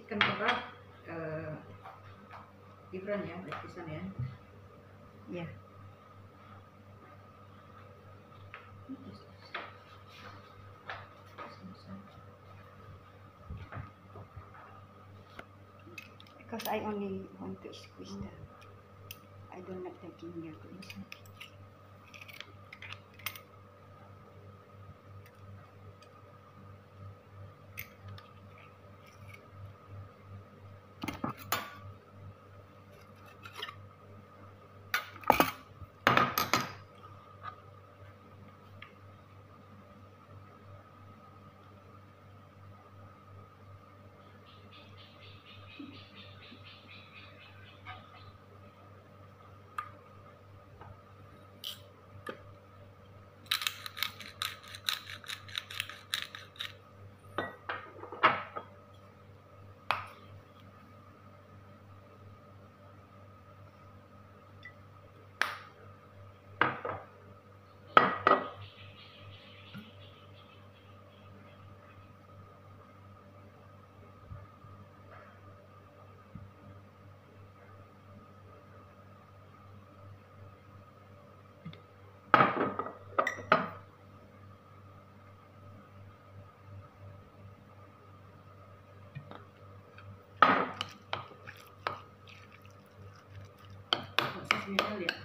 chicken kebab different ya, like this one ya. Yeah. Because I only want to squeeze that. I don't like the ginger to inside. Middle ya.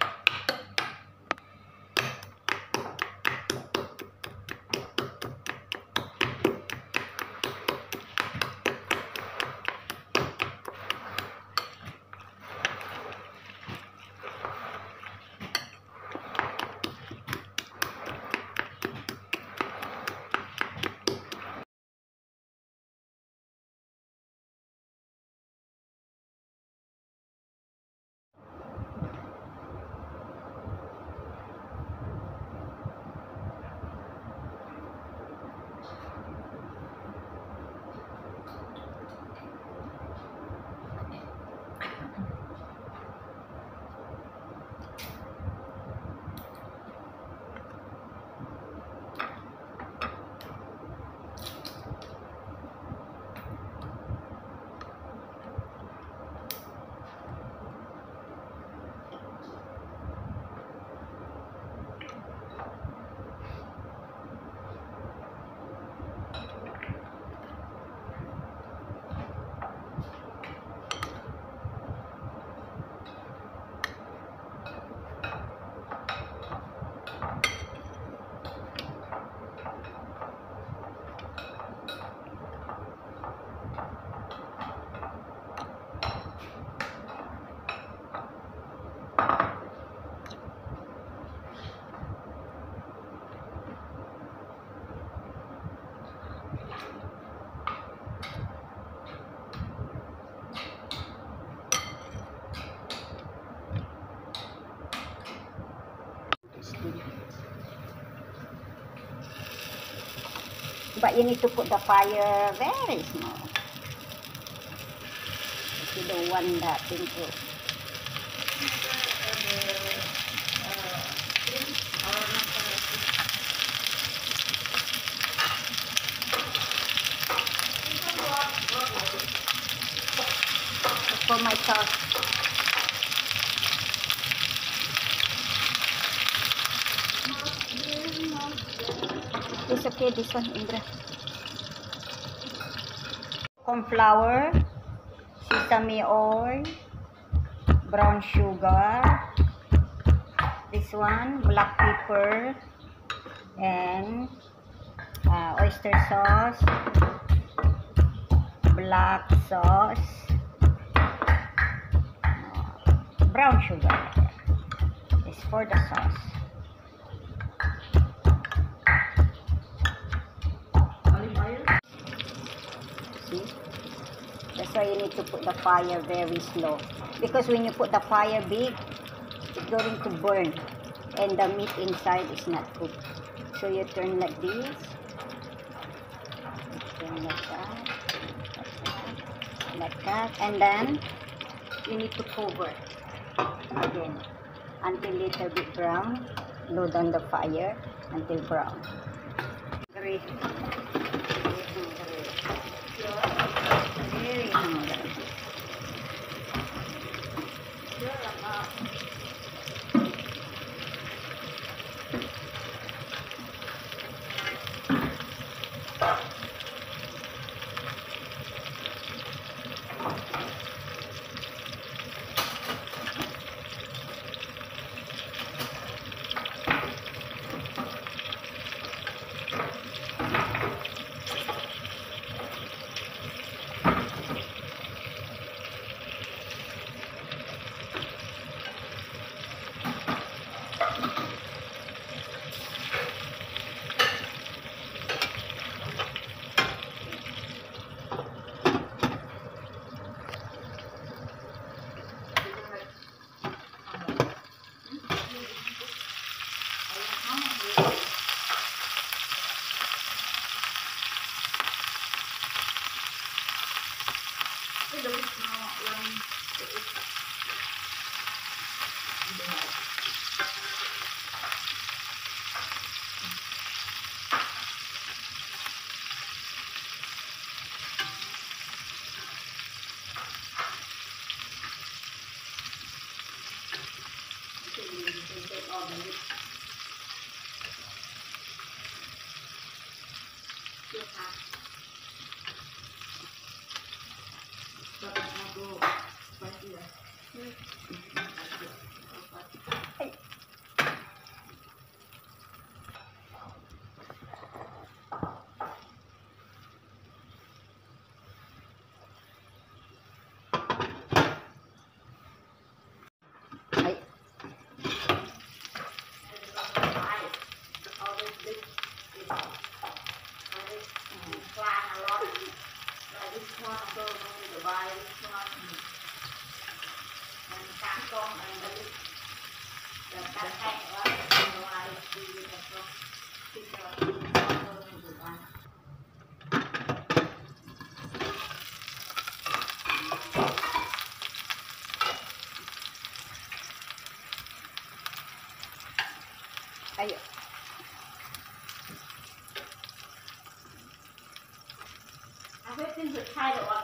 But you need to put the fire very small. If you don't want that thing to. For my sauce. It's okay, this one, Indra. Corn flour, sesame oil, brown sugar, this one, black pepper, and oyster sauce, black sauce, brown sugar. It's for the sauce. See? That's why you need to put the fire very slow. Because when you put the fire big, it's going to burn. And the meat inside is not cooked. So you turn like this. You turn like that. Like that. And then, you need to cover again. Until little bit brown. Load on the fire until brown. Great. Chưa thả. Cho bạn ăn cô. Quay kìa. Ay. Ay. I think it's a title